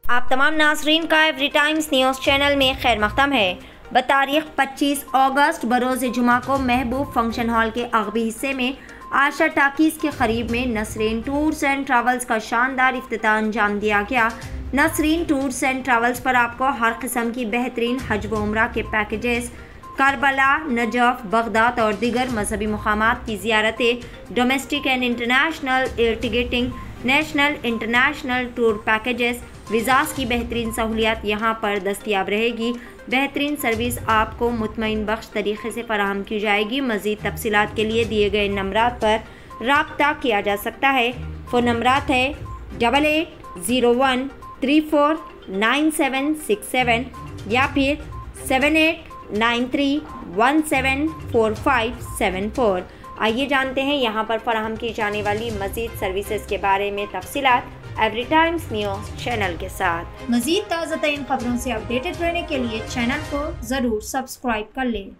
आप तमाम नाज़रीन का एवरी टाइम्स न्यूज़ चैनल में खैर मक़दम है। बतारीख 25 अगस्त बरोज़ जुमा को महबूब फंक्शन हॉल के अगबी हिस्से में आशा टाकीज़ के करीब में नसरीन टूर्स एंड ट्रैवल्स का शानदार इफ्तिताह अंजाम दिया गया। नसरीन टूर्स एंड ट्रैवल्स पर आपको हर किस्म की बेहतरीन हज व उम्रा के पैकेजेस, करबला, नजफ, बगदाद और दीगर मजहबी मुकामात की ज़ियारतें, domestic and international air ticketing, national international tour packages, visas की बेहतरीन सहूलियात यहाँ पर दस्तियाब रहेगी। बेहतरीन सर्विस आपको मुतमईन बख्श तरीके से फराहम की जाएगी। मज़ीद तफसीलात के लिए दिए गए नंबरात पर रब्ता किया जा सकता है। फ़ोन नंबरात है 8801349767 या फिर 7893174574। आइए जानते हैं यहाँ पर फराहम की जाने वाली मज़ीद सर्विसेज के बारे में तफसीलात एवरी टाइम्स न्यूज़ चैनल के साथ। मज़ीद ताज़ा तरीन खबरों से अपडेटेड रहने के लिए चैनल को ज़रूर सब्सक्राइब कर लें।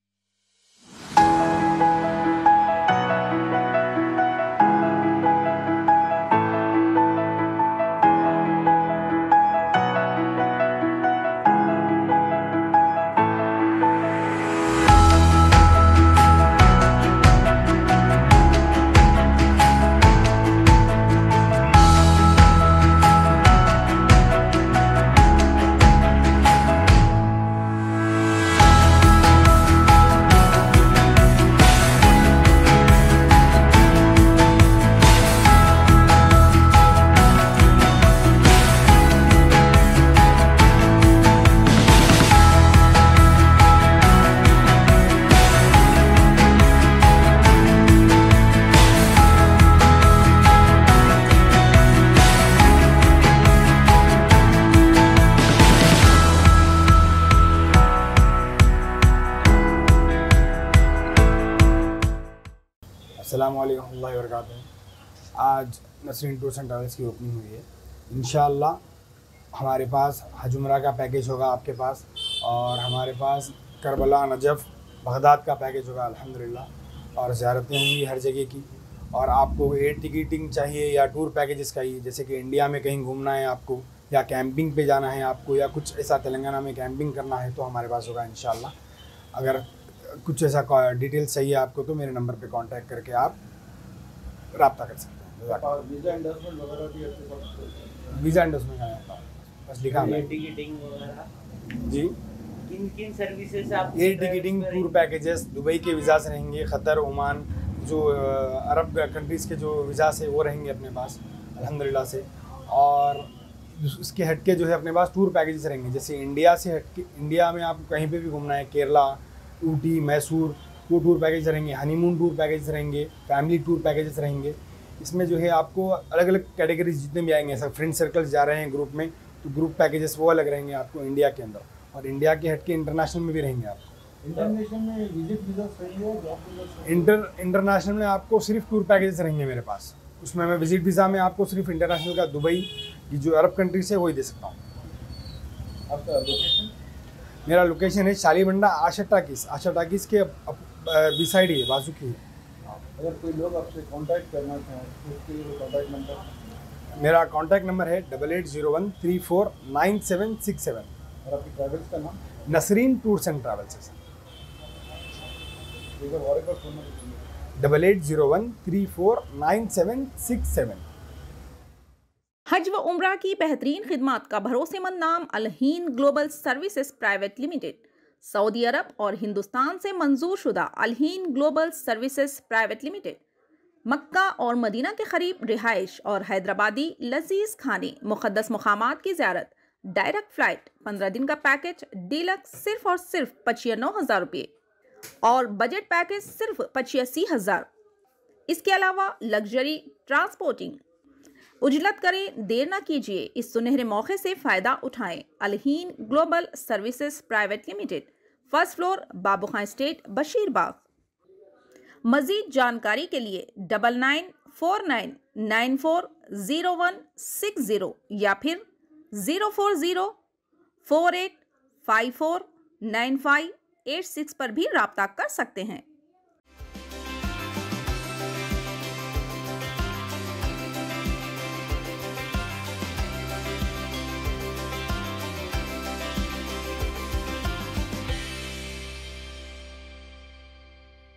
अस्सलामुअलैकुम वरहमतुल्लाहि वबरकातुहू। आज नसरीन टूर्स एंड ट्रैवल्स की ओपनिंग हुई है। इंशाअल्लाह हमारे पास हज उम्रा का पैकेज होगा आपके पास, और हमारे पास करबला, नजफ़, बगदाद का पैकेज होगा अल्हम्दुलिल्लाह, और ज़ियारतें होंगी हर जगह की। और आपको एयर टिकटिंग चाहिए या टूर पैकेजेस चाहिए, जैसे कि इंडिया में कहीं घूमना है आपको, या कैंपिंग पे जाना है आपको, या कुछ ऐसा तेलंगाना में कैंपिंग करना है, तो हमारे पास होगा इंशाअल्लाह। अगर कुछ ऐसा डिटेल्स चाहिए आपको तो मेरे नंबर पे कांटेक्ट करके आप रब्ता कर सकते हैं। वीज़ा एंडोर्समेंट वगैरह भी आपके पास? वीज़ा एंडोर्समेंट आया बस लिखा है। टिकटिंग वगैरह जी, किन सर्विसेज आप? Air ticketing, tour packages, Dubai के वीज़ास रहेंगे, क़तर, ओमान, जो अरब कंट्रीज़ के जो वीज़ास है वो रहेंगे अपने पास अल्हम्दुलिल्लाह से। और उसके हट के जो है अपने पास टूर पैकेजेस रहेंगे, जैसे इंडिया से हट के, इंडिया में आपको कहीं पे भी घूमना है, केरला, ऊटी, मैसूर, वो टूर पैकेज रहेंगे। हनीमून टूर पैकेज रहेंगे, फैमिली टूर पैकेजेस रहेंगे। इसमें जो है आपको अलग अलग कैटेगरीज जितने भी आएंगे, सब फ्रेंड सर्कल्स जा रहे हैं ग्रुप में, तो ग्रुप पैकेजेस वो अलग रहेंगे आपको इंडिया के अंदर, और इंडिया के हट के इंटरनेशनल में भी रहेंगे आपको। इंटरनेशनल में विजिट वीज़ा सही है, जॉब वीज़ा? इंटरनेशनल में आपको सिर्फ टूर पैकेजेस रहेंगे मेरे पास। उसमें मैं विजिट वीज़ा में आपको सिर्फ इंटरनेशनल का दुबई की जो अरब कंट्री से वही दे सकता हूँ। आपका लोकेशन? मेरा लोकेशन है शालीबंडा, आशा टाकीज़ के बी साइड ही है, बाजू की है। अगर कोई लोग आपसे कांटेक्ट करना चाहें तो उसके लिए कांटेक्ट नंबर? मेरा कांटेक्ट नंबर है 8801349767। और आपकी ट्रैवल्स का नाम? नसरीन टूर्स एंड ट्रैवल्स है। एक बार और एक बार फोन नंबर 8801349767। हज व उम्रा की बेहतरीन खिदमात का भरोसेमंद नाम Alheen global services private limited. Saudi Arab और हिंदुस्तान से मंजूर शुदा Alheen global services private limited Mecca और मदीना के करीब रिहाइश और हैदराबादी लजीज खाने, मुक़द्दस मुकामात की ज़ियारत, डायरेक्ट फ़्लाइट, 15 दिन का पैकेज डीलक्स सिर्फ और सिर्फ 85,000 रुपये, और बजट पैकेज सिर्फ 85,000। इसके अलावा लग्जरी ट्रांसपोर्टिंग। उजलत करें, देर ना कीजिए, इस सुनहरे मौके से फ़ायदा उठाएं। Alheen global services private limited, first floor, Babu Khan estate, Basheerbagh. मज़ीद जानकारी के लिए 9949940160 या फिर 04048549586 पर भी रब्ता कर सकते हैं।